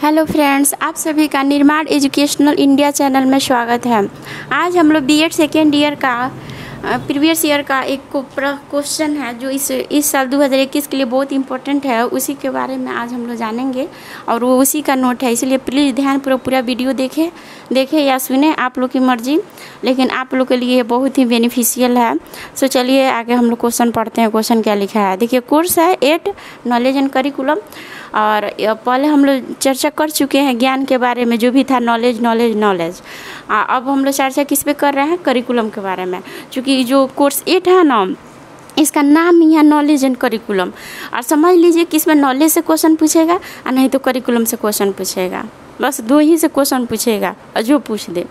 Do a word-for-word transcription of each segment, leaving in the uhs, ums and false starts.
Hello friends, आप सभी का निर्माण एजुकेशनल इंडिया चैनल में स्वागत है। आज हम लोग बीएड सेकेंड ईयर का प्रीवियस ईयर का एक क्वेश्चन है जो इस इस साल दो हज़ार इक्कीस के लिए बहुत इंपॉर्टेंट है, उसी के बारे में आज हम लोग जानेंगे और वो उसी का नोट है। इसलिए प्लीज़ ध्यानपूर्वक पूरा वीडियो देखें देखें या सुने, आप लोग की मर्जी, लेकिन आप लोग के लिए बहुत ही बेनिफिशियल है। सो चलिए आगे हम लोग क्वेश्चन पढ़ते हैं। क्वेश्चन क्या लिखा है, देखिए। कोर्स है एट नॉलेज एंड करिकुलम, और पहले हम लोग चर्चा कर चुके हैं ज्ञान के बारे में, जो भी था नॉलेज नॉलेज नॉलेज। अब हम लोग चर्चा किस पे कर रहे हैं, करिकुलम के बारे में। क्योंकि जो कोर्स एट है ना, इसका नाम ही है नॉलेज एंड करिकुलम, और समझ लीजिए कि इसमें नॉलेज से क्वेश्चन पूछेगा और नहीं तो करिकुलम से क्वेश्चन पूछेगा। बस दो ही से क्वेश्चन पूछेगा, और जो पूछ दे।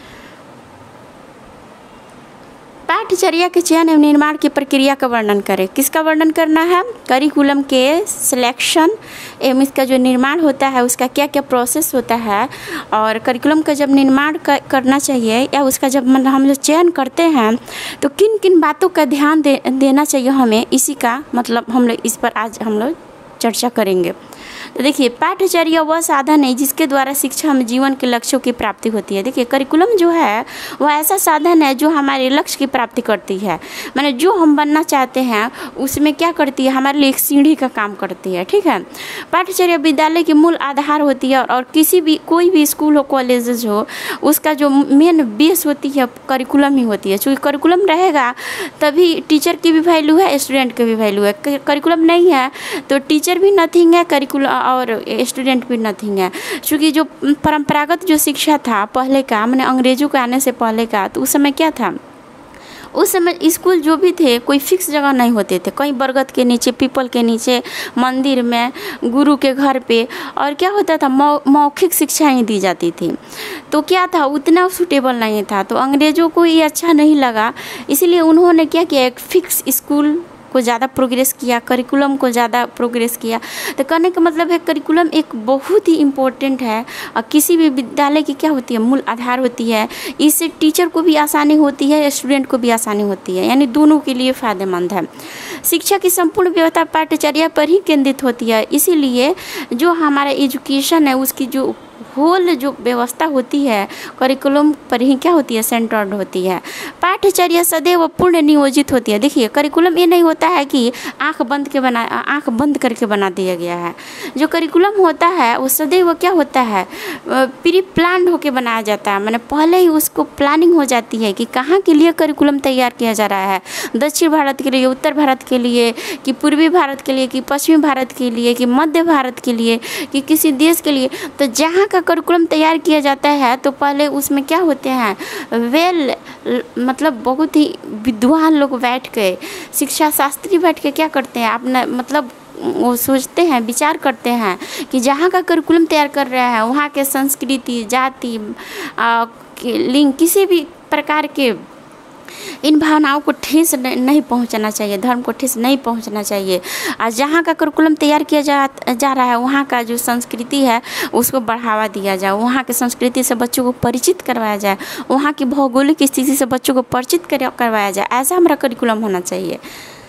पाठ्यचर्या के चयन एवं निर्माण की प्रक्रिया का वर्णन करें। किसका वर्णन करना है, करिकुलम के सिलेक्शन एवं इसका जो निर्माण होता है उसका क्या क्या प्रोसेस होता है, और करिकुलम का जब निर्माण करना चाहिए या उसका जब मतलब हम लोग चयन करते हैं तो किन किन बातों का ध्यान दे, देना चाहिए हमें, इसी का मतलब हम लोग इस पर आज हम लोग चर्चा करेंगे। तो देखिए, पाठ्यचर्या वह साधन है जिसके द्वारा शिक्षा में जीवन के लक्ष्यों की प्राप्ति होती है। देखिए, करिकुलम जो है वह ऐसा साधन है जो हमारे लक्ष्य की प्राप्ति करती है। माने जो हम बनना चाहते हैं उसमें क्या करती है, हमारे लिए एक सीढ़ी का काम करती है। ठीक है, पाठ्यचर्या विद्यालय की मूल आधार होती है, और किसी भी कोई भी स्कूल हो, कॉलेजेस हो, उसका जो मेन बेस होती है करिकुलम ही होती है। क्योंकि करिकुलम रहेगा तभी टीचर की भी वैल्यू है, स्टूडेंट की भी वैल्यू है। करिकुलम नहीं है तो टीचर भी नथिंग है, करिकुलम और स्टूडेंट भी नथिंग है। क्योंकि जो परंपरागत जो शिक्षा था पहले का, मैंने अंग्रेजों के आने से पहले का, तो उस समय क्या था, उस समय स्कूल जो भी थे कोई फिक्स जगह नहीं होते थे। कहीं बरगद के नीचे, पीपल के नीचे, मंदिर में, गुरु के घर पे, और क्या होता था, मौ, मौखिक शिक्षाएं दी जाती थी। तो क्या था, उतना सूटेबल नहीं था, तो अंग्रेज़ों को ये अच्छा नहीं लगा। इसीलिए उन्होंने क्या किया, एक फिक्स स्कूल को ज़्यादा प्रोग्रेस किया, करिकुलम को ज़्यादा प्रोग्रेस किया। तो कहने का मतलब है करिकुलम एक बहुत ही इम्पोर्टेंट है, और किसी भी विद्यालय की क्या होती है, मूल आधार होती है। इससे टीचर को भी आसानी होती है, स्टूडेंट को भी आसानी होती है, यानी दोनों के लिए फ़ायदेमंद है। शिक्षा की संपूर्ण व्यवस्था पाठ्यचर्या पर ही केंद्रित होती है। इसीलिए जो हमारा एजुकेशन है उसकी जो होल जो व्यवस्था होती है करिकुलम पर ही क्या होती है, सेंटर्ड होती है। पाठ्यचर्या सदैव पूर्ण नियोजित होती है। देखिए, करिकुलम ये नहीं होता है कि आंख बंद के बना आंख बंद करके बना दिया गया है। जो करिकुलम होता है वो सदैव क्या होता है, प्री प्लान होकर बनाया जाता है। मैंने पहले ही उसको प्लानिंग हो जाती है कि कहाँ के लिए करिकुलम तैयार किया जा रहा है, दक्षिण भारत के लिए, उत्तर भारत के लिए, कि पूर्वी भारत के लिए, कि पश्चिमी भारत के लिए, कि मध्य भारत के लिए, कि किसी देश के लिए। तो जहाँ का करिकुलम तैयार किया जाता है तो पहले उसमें क्या होते हैं, वेल मतलब बहुत ही विद्वान लोग बैठ के, शिक्षा शास्त्री बैठ के क्या करते हैं, अपना मतलब वो सोचते हैं, विचार करते हैं कि जहाँ का करिकुलम तैयार कर रहे हैं वहाँ के संस्कृति, जाति, लिंग, किसी भी प्रकार के इन भावनाओं को ठेस नहीं पहुंचना चाहिए, धर्म को ठेस नहीं पहुंचना चाहिए। और जहाँ का करिकुलम तैयार किया जा जा रहा है वहाँ का जो संस्कृति है उसको बढ़ावा दिया जाए, वहाँ के संस्कृति से बच्चों को परिचित करवाया जाए, वहाँ की भौगोलिक स्थिति से बच्चों को परिचित करवाया जाए। ऐसा हमारा करिकुलम होना चाहिए।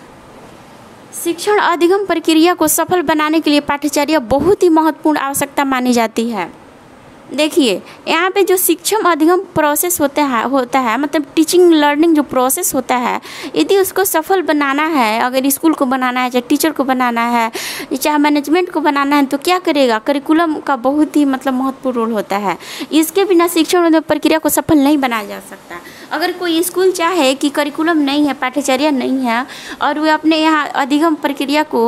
शिक्षण अधिगम प्रक्रिया को सफल बनाने के लिए पाठ्यचर्या बहुत ही महत्वपूर्ण आवश्यकता मानी जाती है। देखिए, यहाँ पे जो शिक्षण अधिगम प्रोसेस होता है होता है मतलब टीचिंग लर्निंग जो प्रोसेस होता है, यदि उसको सफल बनाना है, अगर स्कूल को बनाना है, चाहे टीचर को बनाना है, चाहे मैनेजमेंट को बनाना है, तो क्या करेगा, करिकुलम का बहुत ही मतलब महत्वपूर्ण रोल होता है। इसके बिना शिक्षण प्रक्रिया को सफल नहीं बनाया जा सकता। अगर कोई स्कूल चाहे कि करिकुलम नहीं है, पाठ्यचर्या नहीं है, और वे अपने यहाँ अधिगम प्रक्रिया को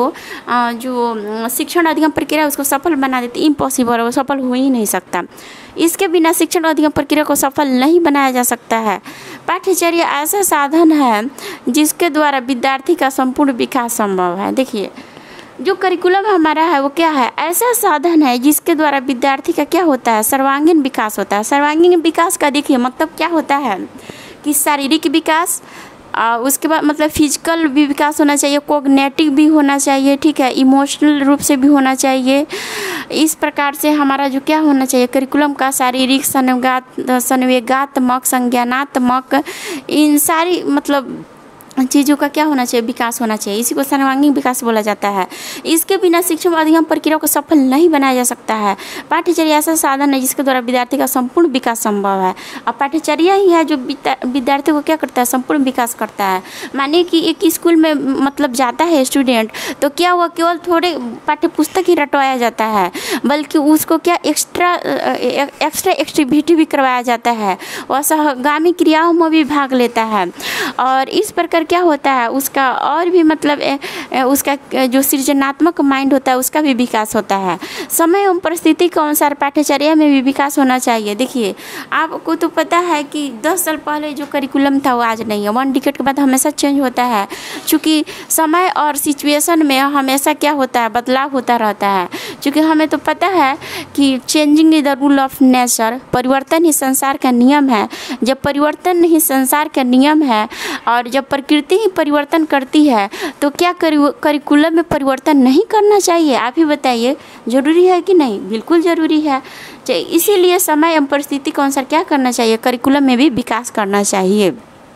जो शिक्षण अधिगम प्रक्रिया उसको सफल बना देते, इम्पॉसिबल है, वो सफल हो ही नहीं सकता। इसके बिना शिक्षण अधिगम प्रक्रिया को सफल नहीं बनाया जा सकता है। पाठ्यचर्या ऐसा साधन है जिसके द्वारा विद्यार्थी का संपूर्ण विकास संभव है। देखिए, जो करिकुलम हमारा है वो क्या है, ऐसा साधन है जिसके द्वारा विद्यार्थी का क्या होता है, सर्वांगीण विकास होता है। सर्वांगीण विकास का देखिए मतलब क्या होता है कि शारीरिक विकास, आ, उसके बाद मतलब फिजिकल भी विकास होना चाहिए, कोग्नेटिव भी होना चाहिए, ठीक है, इमोशनल रूप से भी होना चाहिए। इस प्रकार से हमारा जो क्या होना चाहिए, करिकुलम का शारीरिक, संवेगात संवेगात्मक, संज्ञानात्मक, इन सारी मतलब चीज़ों का क्या होना चाहिए, विकास होना चाहिए। इसी को सर्वांगीण विकास बोला जाता है। इसके बिना शिक्षण अधिगम प्रक्रिया को सफल नहीं बनाया जा सकता है। पाठ्यचर्या ऐसा साधन है जिसके द्वारा विद्यार्थी का संपूर्ण विकास संभव है। और पाठ्यचर्या ही है जो विद्यार्थी को क्या करता है, संपूर्ण विकास करता है। मानिए कि एक स्कूल में मतलब जाता है स्टूडेंट, तो क्या हुआ, केवल थोड़े पाठ्य पुस्तक ही रटवाया जाता है, बल्कि उसको क्या एक्स्ट्रा एक्स्ट्रा एक्टिविटी भी करवाया जाता है, वह सहगामी क्रियाओं में भी भाग लेता है। और इस प्रकार क्या होता है, उसका और भी मतलब ए, ए, उसका जो सृजनात्मक माइंड होता है उसका भी विकास होता है। समय एवं परिस्थिति के अनुसार पाठ्यचर्या में भी विकास होना चाहिए। देखिए, आपको तो पता है कि दस साल पहले जो करिकुलम था वो आज नहीं है। वन डिकेड के बाद हमेशा चेंज होता है, चूँकि समय और सिचुएशन में हमेशा क्या होता है, बदलाव होता रहता है। चूँकि हमें तो पता है कि changing is the rule of nature, परिवर्तन ही संसार का नियम है। जब परिवर्तन ही संसार का नियम है और जब प्रकृति ही परिवर्तन करती है, तो क्या करिकुलम में परिवर्तन नहीं करना चाहिए? आप ही बताइए, जरूरी है कि नहीं? बिल्कुल ज़रूरी है। इसीलिए समय एवं परिस्थिति के अनुसार क्या करना चाहिए, करिकुलम में भी विकास करना चाहिए,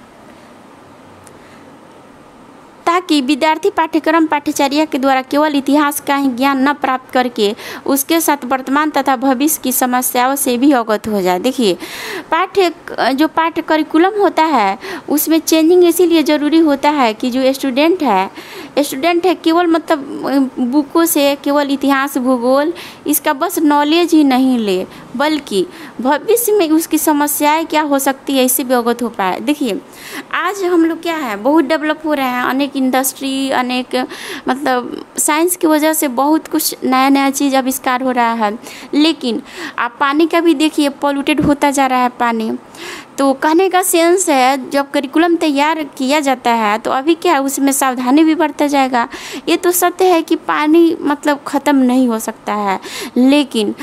ताकि विद्यार्थी पाठ्यक्रम पाठ्यचर्या के द्वारा केवल इतिहास का ही ज्ञान न प्राप्त करके उसके साथ वर्तमान तथा भविष्य की समस्याओं से भी अवगत हो जाए। देखिए, पाठ्य जो पाठ्य करिकुलम होता है उसमें चेंजिंग इसीलिए ज़रूरी होता है कि जो स्टूडेंट है स्टूडेंट है केवल मतलब बुकों से केवल इतिहास भूगोल इसका बस नॉलेज ही नहीं ले, बल्कि भविष्य में उसकी समस्याएं क्या हो सकती है इससे भी अवगत हो पाए। देखिए, आज हम लोग क्या है, बहुत डेवलप हो रहे हैं, अनेक इंडस्ट्री, अनेक मतलब साइंस की वजह से बहुत कुछ नया नया चीज़ आविष्कार हो रहा है। लेकिन आप पानी का भी देखिए, पॉल्यूटेड होता जा रहा है पानी। तो कहने का सेंस है, जब करिकुलम तैयार किया जाता है तो अभी क्या है, उसमें सावधानी भी बढ़ता जाएगा। ये तो सत्य है कि पानी मतलब ख़त्म नहीं हो सकता है, लेकिन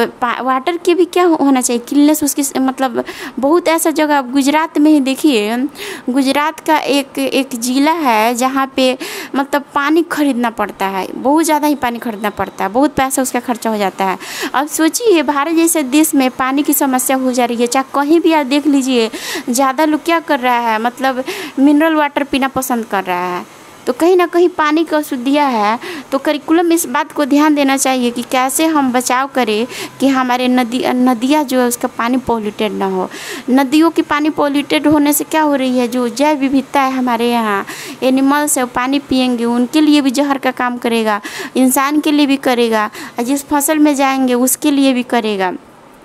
वाटर के भी क्या होना चाहिए, क्लीननेस उसकी मतलब बहुत ऐसा जगह, गुजरात में ही देखिए, गुजरात का एक एक ज़िला है जहाँ पे मतलब पानी खरीदना पड़ता है, बहुत ज़्यादा ही पानी खरीदना पड़ता है, बहुत पैसा उसका खर्चा हो जाता है। अब सोचिए, भारत जैसे देश में पानी की समस्या हो जा रही है, चाहे कहीं भी आप देख लीजिए, ज़्यादा लोग क्या कर रहा है, मतलब मिनरल वाटर पीना पसंद कर रहा है। तो कहीं ना कहीं पानी की अशुद्धियाँ है। तो करिकुलम में इस बात को ध्यान देना चाहिए कि कैसे हम बचाव करें कि हमारे नदी नदियाँ जो है उसका पानी पॉल्यूटेड ना हो। नदियों की पानी पॉल्यूटेड होने से क्या हो रही है, जो जैव विविधता है हमारे यहाँ, एनिमल्स है, पानी पिएंगे उनके लिए भी जहर का काम करेगा, इंसान के लिए भी करेगा, और जिस फसल में जाएंगे उसके लिए भी करेगा।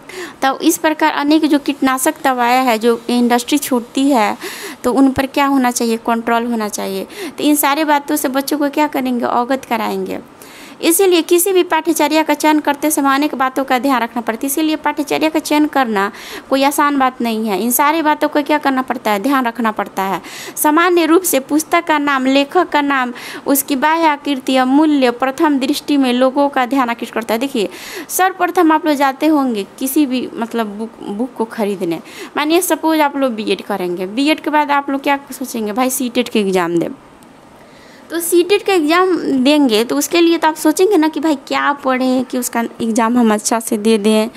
तो इस प्रकार अनेक जो कीटनाशक दवाएं हैं जो इंडस्ट्री छोड़ती है, तो उन पर क्या होना चाहिए, कंट्रोल होना चाहिए। तो इन सारे बातों से बच्चों को क्या करेंगे, अवगत कराएंगे। इसीलिए किसी भी पाठ्यचर्या का चयन करते समय अनेक बातों का ध्यान रखना पड़ता है। इसीलिए पाठ्यचर्या का चयन करना कोई आसान बात नहीं है। इन सारी बातों का क्या करना पड़ता है, ध्यान रखना पड़ता है। सामान्य रूप से पुस्तक का नाम, लेखक का नाम, उसकी बाह्य आकृति, मूल्य प्रथम दृष्टि में लोगों का ध्यान आकृष्ट करता है। देखिए, सर्वप्रथम आप लोग जाते होंगे किसी भी मतलब बुक बुक को खरीदने। मानिए सपोज आप लोग बी एड करेंगे, बी एड के बाद आप लोग क्या सोचेंगे, भाई सी टेट के एग्ज़ाम दें। तो सी टेट का एग्ज़ाम देंगे तो उसके लिए तो आप सोचेंगे ना कि भाई क्या पढ़ें कि उसका एग्ज़ाम हम अच्छा से दे दें।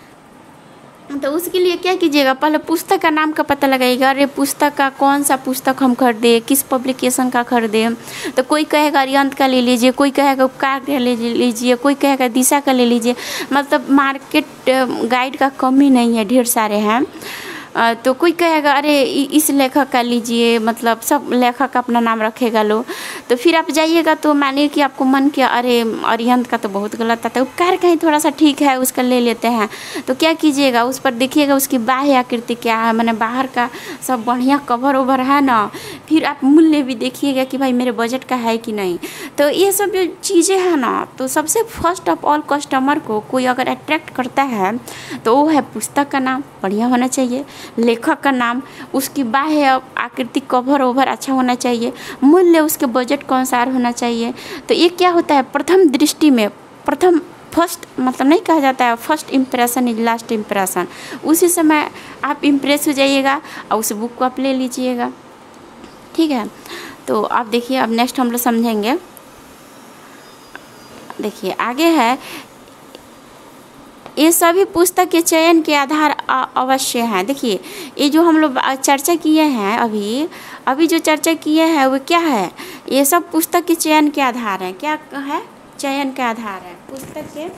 तो उसके लिए क्या कीजिएगा, पहले पुस्तक का नाम का पता लगाइएगा। अरे पुस्तक का कौन सा पुस्तक हम खरीदें, किस पब्लिकेशन का खरीदें। तो कोई कहेगा अरिहंत का ले लीजिए, कोई कहेगा उपकार का ले लीजिए, कोई कहेगा दिशा का ले लीजिए। मतलब मार्केट गाइड का कमी नहीं है, ढेर सारे हैं। तो कोई कहेगा अरे इस लेखक का लीजिए, मतलब सब लेखक अपना नाम रखेगा लो। तो फिर आप जाइएगा तो मानिए कि आपको मन किया अरे अरिहंत का तो बहुत गलत आता है, उपकार का ही थोड़ा सा ठीक है, उसका ले लेते हैं। तो क्या कीजिएगा, उस पर देखिएगा उसकी बाह्य आकृति क्या है, मैंने बाहर का सब बढ़िया कवर ओवर है ना। फिर आप मूल्य भी देखिएगा कि भाई मेरे बजट का है कि नहीं। तो ये सब जो चीज़ें हैं ना, तो सबसे फर्स्ट ऑफ ऑल कस्टमर को कोई अगर अट्रैक्ट करता है तो वो है पुस्तक का नाम बढ़िया होना चाहिए, लेखक का नाम, उसकी बाह्य आकृति कवर ओवर अच्छा होना चाहिए, मूल्य उसके बजट के अनुसार होना चाहिए। तो ये क्या होता है, प्रथम दृष्टि में, प्रथम फर्स्ट मतलब नहीं कहा जाता है, first impression is last impression. उसी समय आप इम्प्रेस हो जाइएगा और उस बुक को आप ले लीजिएगा। ठीक है, तो आप देखिए अब नेक्स्ट हम लोग समझेंगे। देखिए आगे है ये सभी पुस्तक के चयन के आधार अवश्य हैं। देखिए ये जो हम लोग चर्चा किए हैं अभी अभी जो चर्चा किए हैं वो क्या है, ये सब पुस्तक के चयन के आधार हैं। क्या है, चयन के आधार है पुस्तक के,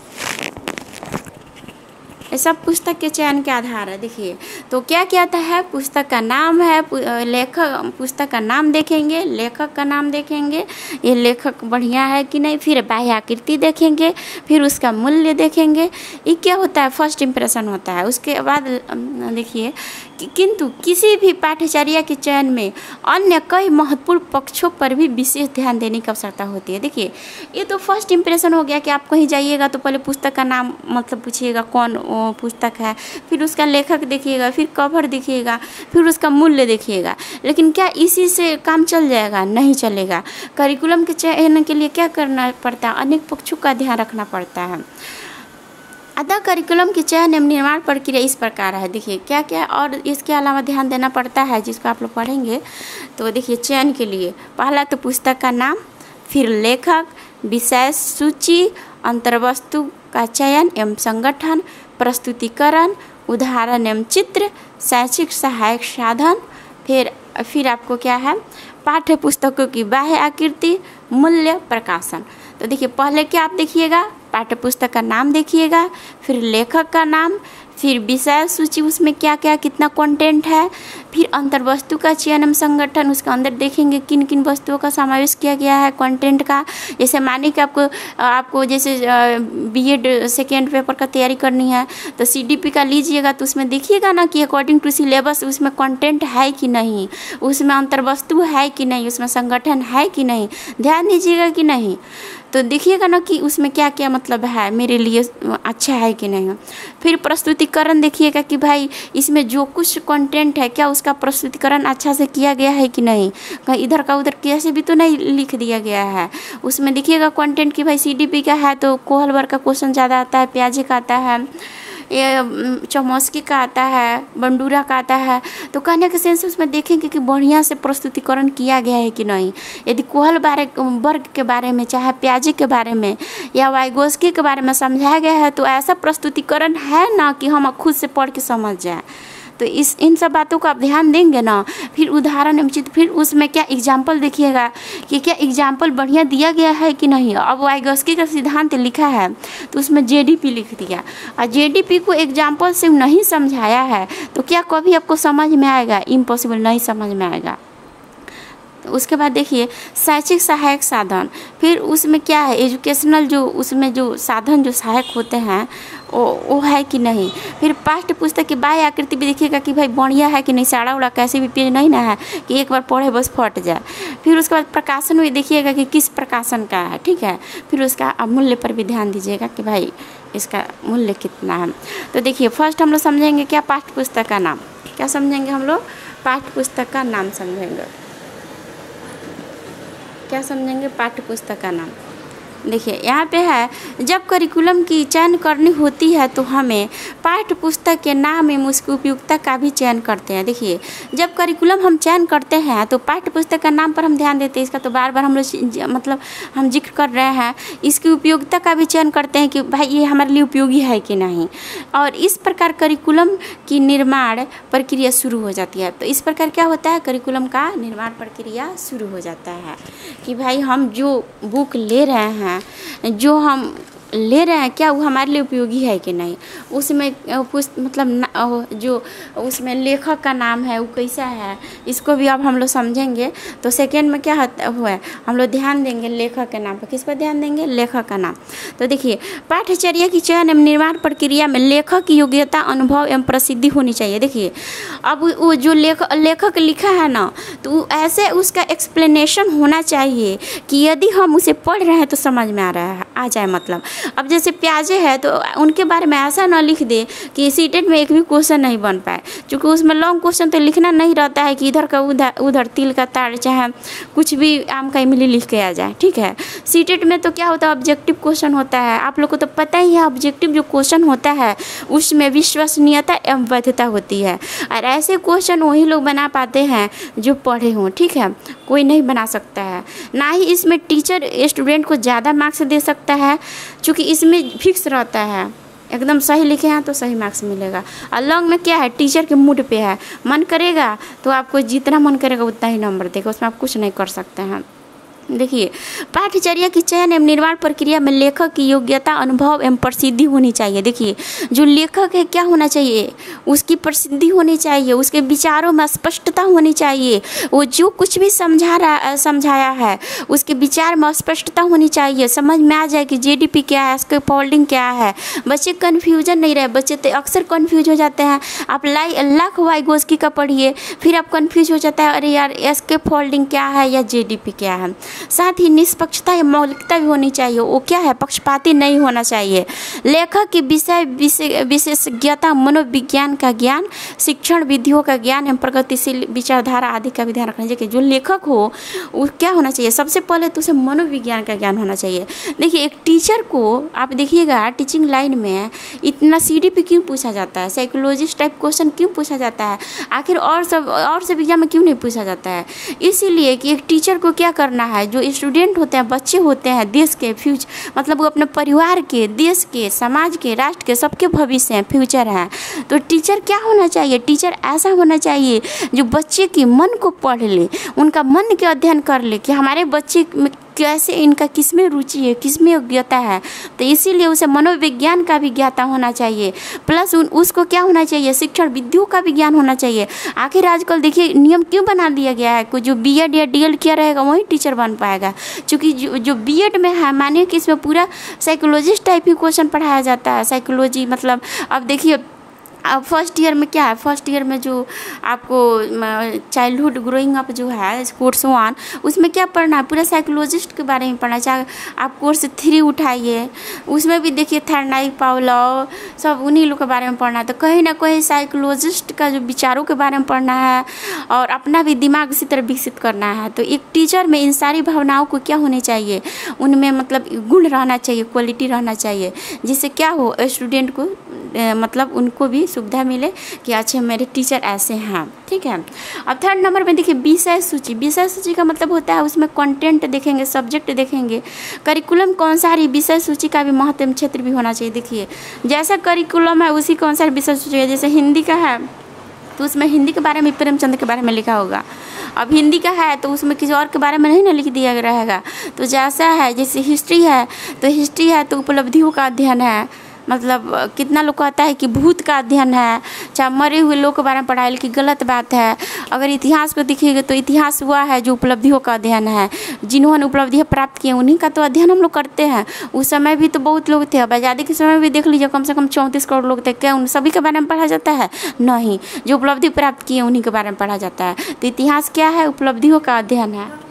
ये सब पुस्तक के चयन के आधार है। देखिए तो क्या क्या आता है, पुस्तक का नाम है, लेखक पुस्तक का नाम देखेंगे, लेखक का नाम देखेंगे, ये लेखक बढ़िया है कि नहीं, फिर बाह्य आकृति देखेंगे, फिर उसका मूल्य देखेंगे। ये क्या होता है, फर्स्ट इम्प्रेशन होता है। उसके बाद देखिए कि, किंतु किसी भी पाठ्यचर्या के चयन में अन्य कई महत्वपूर्ण पक्षों पर भी विशेष ध्यान देने की आवश्यकता होती है। देखिए ये तो फर्स्ट इम्प्रेशन हो गया कि आप कहीं जाइएगा तो पहले पुस्तक का नाम मतलब पूछिएगा कौन पुस्तक है, फिर उसका लेखक देखिएगा, फिर कवर देखिएगा, फिर उसका मूल्य देखिएगा। लेकिन क्या इसी से काम चल जाएगा, नहीं चलेगा। करिकुलम के चयन के लिए क्या करना पड़ता है, अनेक पक्षों का ध्यान रखना पड़ता है। अतः करिकुलम के चयन एवं निर्माण प्रक्रिया इस प्रकार है। देखिए क्या क्या और इसके अलावा ध्यान देना पड़ता है जिसको आप लोग पढ़ेंगे। तो देखिए चयन के लिए पहला तो पुस्तक का नाम, फिर लेखक, विषय सूची, अंतर्वस्तु का चयन एवं संगठन, प्रस्तुतिकरण, उदाहरण एवं चित्र, शैक्षिक सहायक साधन, फिर फिर आपको क्या है, पाठ्य पुस्तकों की बाह्य आकृति, मूल्य, प्रकाशन। तो देखिए पहले क्या आप देखिएगा, पाठ्य पुस्तक का नाम देखिएगा, फिर लेखक का नाम, फिर विषय सूची उसमें क्या क्या कितना कंटेंट है, फिर अंतर्वस्तु का चयन एवं संगठन, उसके अंदर देखेंगे किन किन वस्तुओं का समावेश किया गया है कंटेंट का। जैसे मानिए कि आपको आपको जैसे बीएड सेकेंड पेपर का तैयारी करनी है तो सीडीपी का लीजिएगा तो उसमें देखिएगा ना कि अकॉर्डिंग टू सिलेबस उसमें कंटेंट है कि नहीं, उसमें अंतर्वस्तु है कि नहीं, उसमें संगठन है कि नहीं, ध्यान दीजिएगा कि नहीं। तो देखिएगा ना कि उसमें क्या क्या मतलब है, मेरे लिए अच्छा है कि नहीं। फिर प्रस्तुतिकरण देखिएगा कि भाई इसमें जो कुछ कंटेंट है क्या उसका प्रस्तुतिकरण अच्छा से किया गया है कि नहीं, कहीं इधर का उधर कैसे भी तो नहीं लिख दिया गया है। उसमें देखिएगा कंटेंट कि भाई सीडीपी का है तो कोहलवर का क्वेश्चन ज़्यादा आता है, प्याजे का आता है, ये चौमस्की का आता है, बंडूरा का आता है। तो कहने के सेंस उसमें देखेंगे कि बढ़िया से प्रस्तुतिकरण किया गया है कि नहीं। यदि कोहल बारे वर्ग के बारे में, चाहे प्याजे के बारे में या वाइगोस्की के बारे में समझाया गया है तो ऐसा प्रस्तुतिकरण है ना कि हम खुद से पढ़ के समझ जाएं। तो इस इन सब बातों को आप ध्यान देंगे ना। फिर उदाहरण एवं चित्र, फिर उसमें क्या एग्जाम्पल देखिएगा कि क्या एग्जाम्पल बढ़िया दिया गया है कि नहीं। अब वाइगोस्की का सिद्धांत लिखा है तो उसमें जेडीपी लिख दिया और जेडीपी को एग्जाम्पल से नहीं समझाया है तो क्या कभी आपको समझ में आएगा, इम्पॉसिबल, नहीं समझ में आएगा। तो उसके बाद देखिए शैक्षिक सहायक साधन, फिर उसमें क्या है, एजुकेशनल जो उसमें जो साधन जो सहायक होते हैं वो वो है कि नहीं। फिर पाठ्य पुस्तक की बाह्य आकृति भी देखिएगा कि भाई बढ़िया है कि नहीं, साड़ा उड़ा कैसे भी पेज नहीं ना है कि एक बार पढ़े बस फट जाए। फिर उसके बाद प्रकाशन भी देखिएगा कि किस प्रकाशन का है, ठीक है। फिर उसका मूल्य पर भी ध्यान दीजिएगा कि भाई इसका मूल्य कितना है। तो देखिए फर्स्ट हम लोग समझेंगे क्या, पाठ्य पुस्तक का नाम। क्या समझेंगे हम लोग, पाठ्य पुस्तक का नाम समझेंगे। क्या समझेंगे, पाठ्य पुस्तक का नाम। देखिए यहाँ पे है, जब करिकुलम की चयन करनी होती है तो हमें पाठ्य पुस्तक के नाम एवं उसकी उपयुक्तता का भी चयन करते हैं। देखिए जब करिकुलम हम चयन करते हैं तो पाठ्य पुस्तक का नाम पर हम ध्यान देते हैं, इसका तो बार बार हम लोग मतलब हम जिक्र कर रहे हैं। इसकी उपयोगिता का भी चयन करते हैं कि भाई ये हमारे लिए उपयोगी है कि नहीं। और इस प्रकार करिकुलम की निर्माण प्रक्रिया शुरू हो जाती है। तो इस प्रकार क्या होता है, करिकुलम का निर्माण प्रक्रिया शुरू हो जाता है कि भाई हम जो बुक ले रहे हैं, जो हम ले रहे हैं क्या वो हमारे लिए उपयोगी है कि नहीं। उसमें मतलब जो उसमें लेखक का नाम है वो कैसा है, इसको भी अब हम लोग समझेंगे। तो सेकेंड में क्या होता हुआ है, हम लोग ध्यान देंगे लेखक के नाम पर। किस पर ध्यान देंगे, लेखक का नाम। तो देखिए पाठ्यचर्या की चयन एवं निर्माण प्रक्रिया में लेखक की योग्यता, अनुभव एवं प्रसिद्धि होनी चाहिए। देखिए अब वो जो लेख लेखक लिखा है ना तो ऐसे उसका एक्सप्लेनेशन होना चाहिए कि यदि हम उसे पढ़ रहे हैं तो समझ में आ रहा है आ जाए। मतलब अब जैसे प्याजे है तो उनके बारे में ऐसा ना लिख दे कि सीटेट में एक भी क्वेश्चन नहीं बन पाए, क्योंकि उसमें लॉन्ग क्वेश्चन तो लिखना नहीं रहता है कि इधर का उधर उधर तिल का ताड़ चाहे कुछ भी आम का इमली लिख के आ जाए, ठीक है। सीटेट में तो क्या होता है, ऑब्जेक्टिव क्वेश्चन होता है। आप लोग को तो पता ही है ऑब्जेक्टिव जो क्वेश्चन होता है उसमें विश्वसनीयता एवं वैधता होती है। और ऐसे क्वेश्चन वही लोग बना पाते हैं जो पढ़े हों, ठीक है, कोई नहीं बना सकता है। ना ही इसमें टीचर स्टूडेंट को ज़्यादा मार्क्स दे सकता है, क्योंकि इसमें फिक्स रहता है एकदम सही लिखे हैं तो सही मार्क्स मिलेगा। और लॉन्ग में क्या है, टीचर के मूड पे है, मन करेगा तो आपको जितना मन करेगा उतना ही नंबर देगा, उसमें आप कुछ नहीं कर सकते हैं। देखिए, पाठ्यचर्या की चयन एवं निर्माण प्रक्रिया में लेखक की योग्यता, अनुभव एवं प्रसिद्धि होनी चाहिए। देखिए, जो लेखक है क्या होना चाहिए, उसकी प्रसिद्धि होनी चाहिए, उसके विचारों में स्पष्टता होनी चाहिए, वो जो कुछ भी समझा रहा समझाया है उसके विचार में स्पष्टता होनी चाहिए, समझ में आ जाए कि जीडीपी क्या है, इसके फोल्डिंग क्या है। बच्चे कन्फ्यूजन नहीं रहे, बच्चे तो अक्सर कन्फ्यूज हो जाते हैं। आप लाई लाख वाइगोस्की का पढ़िए, फिर आप कन्फ्यूज हो जाता है, अरे यार इसके फोल्डिंग क्या है या जीडीपी क्या है। साथ ही निष्पक्षता या मौलिकता भी होनी चाहिए, वो क्या है, पक्षपाती नहीं होना चाहिए। लेखक की विषय विशेषज्ञता, मनोविज्ञान का ज्ञान, शिक्षण विधियों का ज्ञान एवं प्रगतिशील विचारधारा आदि का भी ध्यान रखना चाहिए। जो लेखक हो वो क्या होना चाहिए, सबसे पहले तो उसे मनोविज्ञान का ज्ञान होना चाहिए। देखिए, एक टीचर को आप देखिएगा टीचिंग लाइन में इतना सी डी पी क्यों पूछा जाता है, साइकोलॉजिस्ट टाइप क्वेश्चन क्यों पूछा जाता है, आखिर और सब और सब एग्जाम में क्यों नहीं पूछा जाता है। इसीलिए कि एक टीचर को क्या करना है, जो स्टूडेंट होते हैं, बच्चे होते हैं, देश के फ्यूचर, मतलब वो अपने परिवार के, देश के, समाज के, राष्ट्र के, सबके भविष्य हैं, फ्यूचर हैं। तो टीचर क्या होना चाहिए, टीचर ऐसा होना चाहिए जो बच्चे के मन को पढ़ ले, उनका मन के अध्ययन कर ले कि हमारे बच्चे में कैसे, इनका किस में रुचि है, किस में योग्यता है। तो इसीलिए उसे मनोविज्ञान का भी ज्ञाता होना चाहिए, प्लस उन उसको क्या होना चाहिए, शिक्षण विधियों का भी ज्ञान होना चाहिए। आखिर आजकल देखिए नियम क्यों बना दिया गया है कि जो बीएड या डीएड किया रहेगा वही टीचर बन पाएगा, क्योंकि जो जो बीएड में है, मानिए कि इसमें पूरा साइकोलॉजिस्ट टाइप ही क्वेश्चन पढ़ाया जाता है। साइकोलॉजी मतलब अब देखिए, अब फर्स्ट ईयर में क्या है, फर्स्ट ईयर में जो आपको चाइल्डहुड ग्रोइंग अप जो है कोर्स वन, उसमें क्या पढ़ना है, पूरा साइकोलॉजिस्ट के बारे में पढ़ना है। चाहे आप कोर्स थ्री उठाइए, उसमें भी देखिए थर्नाइक, पावलोव, सब उन्हीं लोग के बारे में पढ़ना है। तो कहीं ना कहीं साइकोलॉजिस्ट का जो विचारों के बारे में पढ़ना है और अपना भी दिमाग इसी तरह विकसित करना है। तो एक टीचर में इन सारी भावनाओं को क्या होने चाहिए, उनमें मतलब गुण रहना चाहिए, क्वालिटी रहना चाहिए, जिससे क्या हो, स्टूडेंट को मतलब उनको भी सुविधा मिले कि अच्छे मेरे टीचर ऐसे हैं। ठीक है। अब थर्ड नंबर में देखिए विषय सूची। विषय सूची का मतलब होता है उसमें कंटेंट देखेंगे, सब्जेक्ट देखेंगे, करिकुलम कौन सा है, विषय सूची का भी महत्व क्षेत्र भी होना चाहिए। देखिए जैसा करिकुलम है उसी कौन सा विषय सूची है। जैसे हिंदी का है तो उसमें हिंदी के बारे में प्रेमचंद के बारे में लिखा होगा। अब हिंदी का है तो उसमें किसी और के बारे में नहीं ना लिख दिया रहेगा। तो जैसा है, जैसे हिस्ट्री है तो हिस्ट्री है तो उपलब्धियों का अध्ययन है, मतलब कितना लोग कहता है कि भूत का अध्ययन है, चाहे मरे हुए लोग के बारे में पढ़ाई, लेकिन गलत बात है। अगर इतिहास को देखिएगा तो इतिहास हुआ है जो उपलब्धियों का अध्ययन है, जिन्होंने उपलब्धियाँ प्राप्त की उन्हीं का तो अध्ययन हम लोग करते हैं। उस समय भी तो बहुत लोग थे, अब आज़ादी के समय भी देख लीजिए कम से कम चौंतीस करोड़ लोग थे, क्या उन सभी के बारे में पढ़ा जाता है? नहीं, जो उपलब्धि प्राप्त किए उन्हीं के बारे में पढ़ा जाता है। तो इतिहास क्या है? उपलब्धियों का अध्ययन है,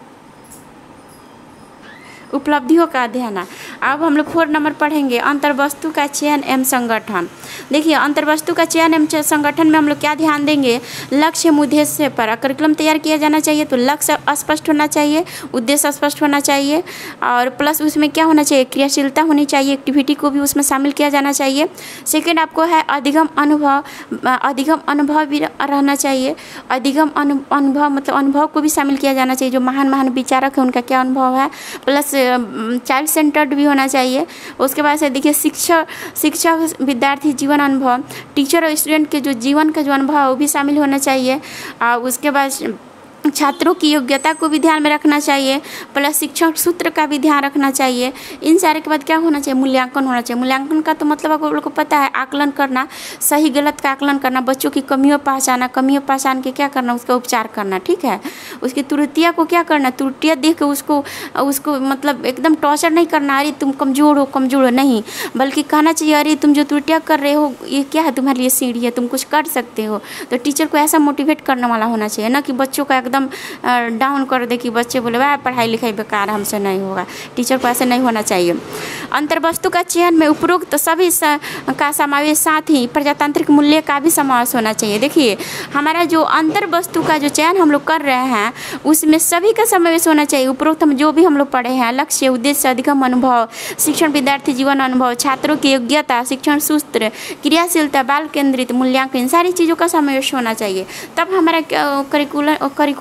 उपलब्धियों का अध्ययन है। अब हम लोग फोर नंबर पढ़ेंगे अंतर्वस्तु का चयन एवं संगठन। देखिए अंतर्वस्तु का चयन एवं संगठन में हम लोग क्या ध्यान देंगे, लक्ष्य उद्देश्य पर। करिकुलम तैयार किया जाना चाहिए तो लक्ष्य स्पष्ट होना चाहिए, उद्देश्य स्पष्ट होना चाहिए, और प्लस उसमें क्या होना चाहिए, क्रियाशीलता होनी चाहिए, एक्टिविटी को भी उसमें शामिल किया जाना चाहिए। सेकेंड आपको है अधिगम अनुभव, अधिगम अनुभव भी रहना चाहिए। अधिगम अनुभव मतलब अनुभव को भी शामिल किया जाना चाहिए, जो महान महान विचारक है उनका क्या अनुभव है, प्लस चाइल्ड सेंटर्ड भी होना चाहिए। उसके बाद से देखिए शिक्षा शिक्षा विद्यार्थी जीवन अनुभव, टीचर और स्टूडेंट के जो जीवन का जो अनुभव है वो भी शामिल होना चाहिए। और उसके बाद छात्रों की योग्यता को भी ध्यान में रखना चाहिए, प्लस शिक्षण सूत्र का भी ध्यान रखना चाहिए। इन सारे के बाद क्या होना चाहिए, मूल्यांकन होना चाहिए। मूल्यांकन का तो मतलब आप लोग को पता है, आकलन करना, सही गलत का आकलन करना, बच्चों की कमियों पहचाना, कमियों पहचान के क्या करना, उसका उपचार करना। ठीक है। उसकी त्रुटियाँ को क्या करना, त्रुटियाँ देख के उसको उसको मतलब एकदम टॉर्चर नहीं करना, अरे तुम कमज़ोर हो कमज़ोर हो, नहीं, बल्कि कहना चाहिए अरे तुम जो त्रुटियाँ कर रहे हो ये क्या है, तुम्हारे लिए सीढ़ी है, तुम कुछ कर सकते हो। तो टीचर को ऐसा मोटिवेट करने वाला होना चाहिए, ना कि बच्चों का एकदम डाउन कर दे कि बच्चे बोले वाह पढ़ाई लिखाई बेकार, हमसे नहीं होगा। टीचर को ऐसे नहीं होना चाहिए। अंतर्वस्तु का चयन में उपरोक्त तो सभी का समावेश, साथ ही प्रजातांत्रिक मूल्य का भी समावेश होना चाहिए। देखिए हमारा जो अंतर्वस्तु का जो चयन हम लोग कर रहे हैं उसमें सभी का समावेश होना चाहिए। उपरोक्त हम जो भी हम लोग पढ़े हैं, लक्ष्य उद्देश्य अधिगम अनुभव, शिक्षण विद्यार्थी जीवन अनुभव, छात्रों की योग्यता, शिक्षण सूत्र, क्रियाशीलता, बाल केंद्रित मूल्यांकन, इन सारी चीज़ों का समावेश होना चाहिए। तब हमारा करिकुलम करिकुलम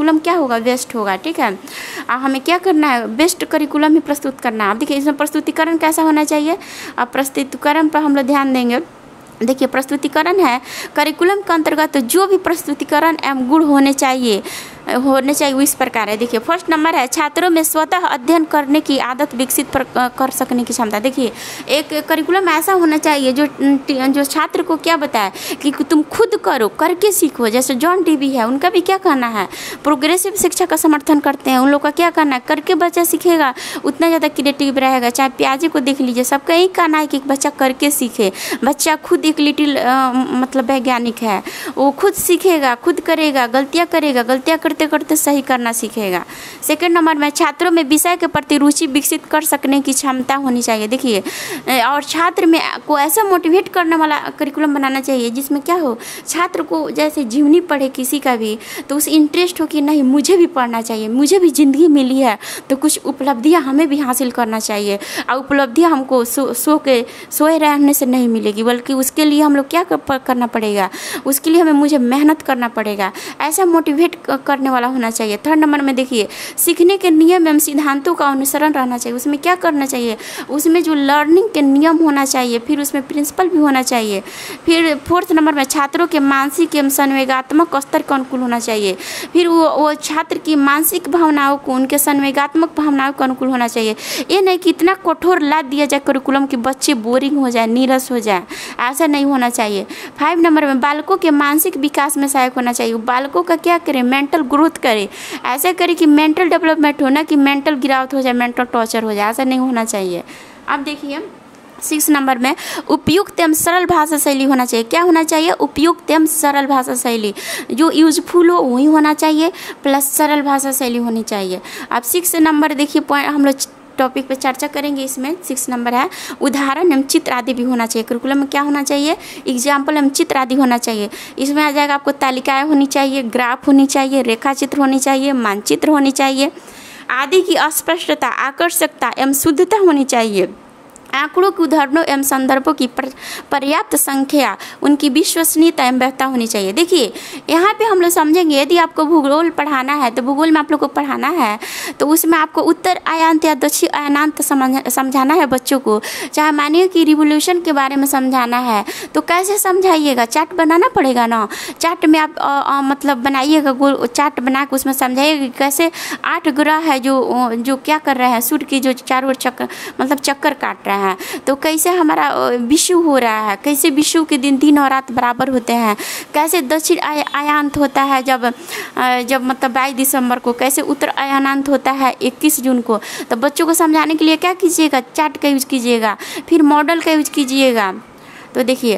करिकुलम क्या होगा, बेस्ट होगा। ठीक है, आ, हमें क्या करना है, बेस्ट करिकुलम ही प्रस्तुत करना है। अब देखिए इसमें प्रस्तुतिकरण कैसा होना चाहिए, अब प्रस्तुतिकरण पर हम लोग ध्यान देंगे। देखिए प्रस्तुतिकरण है करिकुलम के अंतर्गत जो भी प्रस्तुतिकरण एवं गुण होने चाहिए होने चाहिए वो इस प्रकार है। देखिए फर्स्ट नंबर है छात्रों में स्वतः अध्ययन करने की आदत विकसित पर, कर सकने की क्षमता। देखिए एक करिकुलम ऐसा होना चाहिए जो जो छात्र को क्या बताए कि तुम खुद करो, करके सीखो। जैसे जॉन डीवी है, उनका भी क्या कहना है, प्रोग्रेसिव शिक्षा का समर्थन करते हैं। उन लोग का क्या कहना है, करके बच्चा सीखेगा उतना ज़्यादा क्रिएटिव रहेगा। चाहे प्याजी को देख लीजिए, सबका यही कहना है कि बच्चा करके सीखे। बच्चा खुद एक लिटिल मतलब वैज्ञानिक है, वो खुद सीखेगा, खुद करेगा, गलतियाँ करेगा, गलतियाँ करते करते सही करना सीखेगा। सेकंड नंबर में छात्रों में विषय के प्रति रुचि विकसित कर सकने की क्षमता होनी चाहिए। देखिए और छात्र में को ऐसा मोटिवेट करने वाला करिकुलम बनाना चाहिए जिसमें क्या हो, छात्र को जैसे जीवनी पढ़े किसी का भी तो उस इंटरेस्ट हो कि नहीं मुझे भी पढ़ना चाहिए, मुझे भी ज़िंदगी मिली है तो कुछ उपलब्धियाँ हमें भी हासिल करना चाहिए। और उपलब्धियाँ हमको सो सो के सोए रहने से नहीं मिलेगी, बल्कि उसके लिए हम लोग क्या करना पड़ेगा, उसके लिए हमें मुझे मेहनत करना पड़ेगा। ऐसा मोटिवेट करने वाला होना चाहिए। थर्ड नंबर में देखिए सीखने के नियम एवं सिद्धांतों का अनुसरण रहना चाहिए। उसमें क्या करना चाहिए, उसमें जो लर्निंग के नियम होना चाहिए, फिर उसमें प्रिंसिपल भी होना चाहिए। फिर फोर्थ नंबर में छात्रों के मानसिक एवं संवेगात्मक स्तर के अनुकूल होना चाहिए। फिर वो वो छात्र की मानसिक भावनाओं को, उनके संवेगात्मक भावनाओं के अनुकूल होना चाहिए। ये नहीं कि इतना कठोर लाद दिया जाए करिकुलम कि बच्चे बोरिंग हो जाए, नीरस हो जाए, ऐसा नहीं होना चाहिए। फाइव नंबर में बालकों के मानसिक विकास में सहायक होना चाहिए। बालकों का क्या करें, मेंटल ग्रोथ करे, ऐसे करे कि मेंटल डेवलपमेंट हो, ना कि मेंटल गिरावट हो जाए, मेंटल टॉर्चर हो जाए, ऐसा नहीं होना चाहिए। अब देखिए सिक्स नंबर में उपयुक्त एवं सरल भाषा शैली होना चाहिए। क्या होना चाहिए, उपयुक्त एवं सरल भाषा शैली, जो यूजफुल हो वही होना चाहिए, प्लस सरल भाषा शैली होनी चाहिए। अब सिक्स नंबर देखिए पॉइंट हम लोग टॉपिक पे चर्चा करेंगे। इसमें सिक्स नंबर है उदाहरण एवं चित्र आदि भी होना चाहिए। करिकुलम में क्या होना चाहिए, एग्जाम्पल एवं चित्र आदि होना चाहिए। इसमें आ जाएगा आपको तालिकाएं होनी चाहिए, ग्राफ होनी चाहिए, रेखा चित्र होनी चाहिए, मानचित्र होनी चाहिए, आदि की अस्पष्टता, आकर्षकता एवं शुद्धता होनी चाहिए। आंकड़ों के उदाहरणों एवं संदर्भों की पर्याप्त संख्या, उनकी विश्वसनीयता एवं वैधता होनी चाहिए। देखिए यहाँ पे हम लोग समझेंगे, यदि आपको भूगोल पढ़ाना है तो भूगोल में आप लोग को पढ़ाना है तो उसमें आपको उत्तर आयांत या दक्षिण आयांत समझाना है बच्चों को। चाहे मानिए कि रिवोल्यूशन के बारे में समझाना है तो कैसे समझाइएगा, चार्ट बनाना पड़ेगा ना। चार्ट में आप आ, आ, मतलब बनाइएगा, गोल चार्ट बना के उसमें समझाइएगा कैसे आठ ग्रह है जो जो क्या कर रहे हैं, सूर्य की जो चारों ओर चक्कर मतलब चक्कर काट रहा है, तो कैसे हमारा विषु हो रहा है, कैसे विषु के दिन दिन और रात बराबर होते हैं, कैसे दक्षिण आयांत होता है जब जब मतलब बाईस दिसंबर को, कैसे उत्तर आयांत होता है इक्कीस जून को। तो बच्चों को समझाने के लिए क्या कीजिएगा, चार्ट का यूज कीजिएगा, फिर मॉडल का यूज कीजिएगा। तो देखिए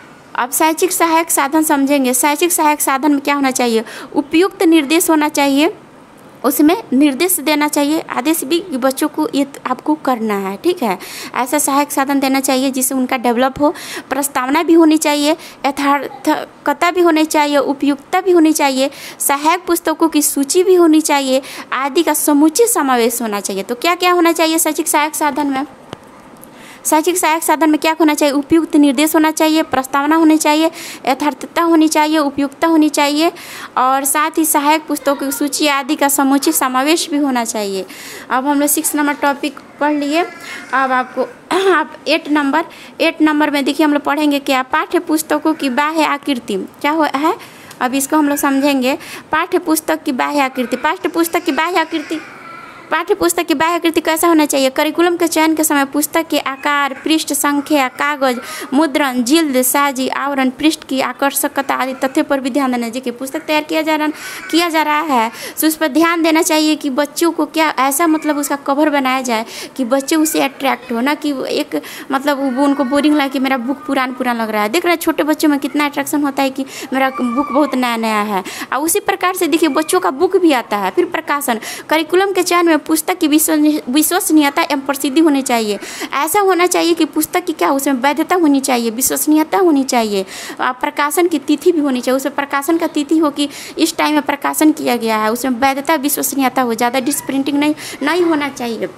अब शैक्षिक सहायक साधन समझेंगे। शैक्षिक सहायक साधन में क्या होना चाहिए, उपयुक्त निर्देश होना चाहिए, उसमें निर्देश देना चाहिए, आदेश भी बच्चों को ये आपको करना है, ठीक है। ऐसा सहायक साधन देना चाहिए जिससे उनका डेवलप हो। प्रस्तावना भी होनी चाहिए, यथार्थकता भी होनी चाहिए, उपयुक्तता भी होनी चाहिए, सहायक पुस्तकों की सूची भी होनी चाहिए, आदि का समुचित समावेश होना चाहिए। तो क्या क्या होना चाहिए शैक्षिक सहायक साधन में, शैक्षिक सहायक साधन में क्या होना चाहिए, उपयुक्त निर्देश होना चाहिए, प्रस्तावना होनी चाहिए, यथार्थता होनी चाहिए, उपयुक्तता होनी चाहिए, और साथ ही सहायक पुस्तकों की सूची आदि का समुचित समावेश भी होना चाहिए। अब हम लोग सिक्स नंबर टॉपिक पढ़ लिए। अब आपको आप एट नंबर एट नंबर में देखिए हम लोग पढ़ेंगे क्या, पाठ्य पुस्तकों की बाह्य आकृति क्या हो है। अब इसको हम लोग समझेंगे, पाठ्य पुस्तक की बाह्य आकृति। पाठ्य पुस्तक की बाह्य आकृति पाठ्य पुस्तक की बाह्य आकृति कैसा होना चाहिए, करिकुलम के चयन के समय पुस्तक के आकार, पृष्ठ संख्या, कागज, मुद्रण, जिल्द, साजी, आवरण, पृष्ठ की आकर्षकता आदि तथ्यों पर भी ध्यान देना चाहिए। पुस्तक तैयार किया जा रहा किया जा रहा है तो उस पर ध्यान देना चाहिए कि बच्चों को क्या ऐसा मतलब उसका कवर बनाया जाए कि बच्चे उससे अट्रैक्ट हो, ना कि एक मतलब वो उनको बोरिंग लगे कि मेरा बुक पुराना पुराना लग रहा है। देख रहे हैं छोटे बच्चों में कितना अट्रैक्शन होता है कि मेरा बुक बहुत नया नया है। और उसी प्रकार से देखिए बच्चों का बुक भी आता है। फिर प्रकाशन, करिकुलम के चयन में पुस्तक की विश्वसनीयता एवं प्रसिद्धि होनी चाहिए। ऐसा होना चाहिए कि पुस्तक की क्या उसमें वैधता होनी चाहिए, विश्वसनीयता होनी चाहिए, प्रकाशन की तिथि भी होनी चाहिए। उसमें प्रकाशन का तिथि हो कि इस टाइम में प्रकाशन किया गया है, उसमें वैधता विश्वसनीयता हो, ज़्यादा डिस्प्रिंटिंग नहीं नहीं होना चाहिए।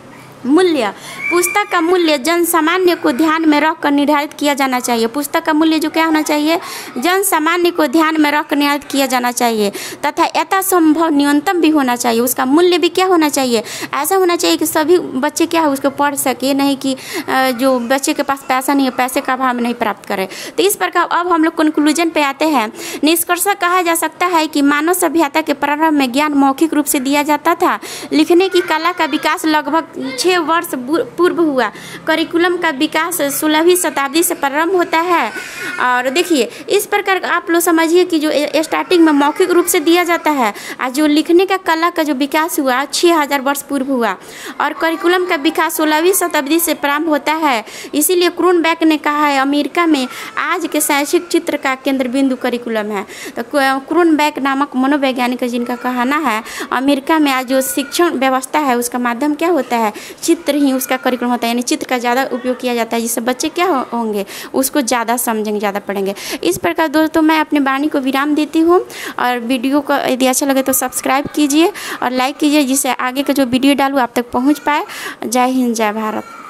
मूल्य, पुस्तक का मूल्य जन सामान्य को ध्यान में रखकर निर्धारित किया जाना चाहिए। पुस्तक का मूल्य जो क्या होना चाहिए, जन सामान्य को ध्यान में रखकर निर्धारित किया जाना चाहिए तथा यथासंभव न्यूनतम भी होना चाहिए। उसका मूल्य भी क्या होना चाहिए, ऐसा होना चाहिए कि सभी बच्चे क्या है उसको पढ़ सके, नहीं कि जो बच्चे के पास पैसा नहीं है पैसे का अभाव में नहीं प्राप्त करे। तो इस प्रकार अब हम लोग कंक्लूजन पे आते हैं। निष्कर्ष कहा जा सकता है कि मानव सभ्यता के प्रारंभ में ज्ञान मौखिक रूप से दिया जाता था। लिखने की कला का विकास लगभग छः वर्ष पूर्व हुआ। करिकुलम का विकास सोलहवीं शताब्दी से प्रारंभ होता है। और देखिए इस प्रकार आप लोग समझिए कि जो स्टार्टिंग में मौखिक रूप से दिया जाता है और जो लिखने का कला का जो विकास हुआ छः हज़ार वर्ष पूर्व हुआ और करिकुलम का विकास सोलहवीं शताब्दी से प्रारंभ होता है। इसीलिए क्रोनबेक ने कहा है अमेरिका में आज के शैक्षिक चित्र का केंद्र बिंदु करिकुलम है। तो क्रोनबेक नामक मनोवैज्ञानिक जिनका कहना है अमेरिका में आज जो शिक्षण व्यवस्था है उसका माध्यम क्या होता है, चित्र ही उसका करिकुलम होता है। यानी चित्र का ज़्यादा उपयोग किया जाता है जिससे बच्चे क्या हो, होंगे उसको ज़्यादा समझेंगे, ज़्यादा पढ़ेंगे। इस प्रकार दोस्तों मैं अपनी वाणी को विराम देती हूँ और वीडियो को यदि अच्छा लगे तो सब्सक्राइब कीजिए और लाइक कीजिए जिससे आगे का जो वीडियो डालूँ आप तक पहुँच पाए। जय हिंद, जय भारत।